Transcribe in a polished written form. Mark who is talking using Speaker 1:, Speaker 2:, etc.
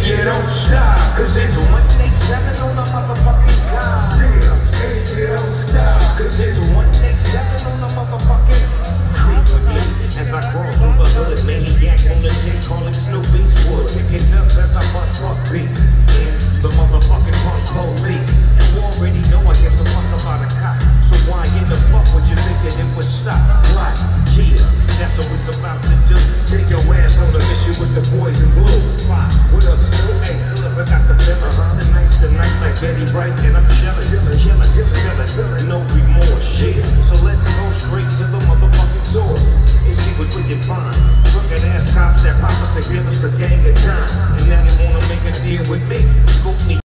Speaker 1: you don't stop, cause it's 187 on the motherfucking guy. Yeah, and you don't stop, cause it's 187 on the motherfucking creep with me. As I crawl through the hood, maniac on the tick, calling Snoop Eastwood. Kicking dust as I bust fuck beats. And the motherfucking punk police. You already know I give a fuck about a cop. So why in the fuck would you thinking it would stop? Right, yeah, that's what it's about to do. Take your ass on a mission with the boys in blue. Fly, what up, Snoop? Hey, look, I got the feeling. Tonight's the night like Betty Wright, and I'm chillin', no remorse, shit. So let's go straight to the motherfucking source and see what we can find. Crooked ass cops that pop us and give us a gang of time, and now they wanna make a deal with me. Scoop me.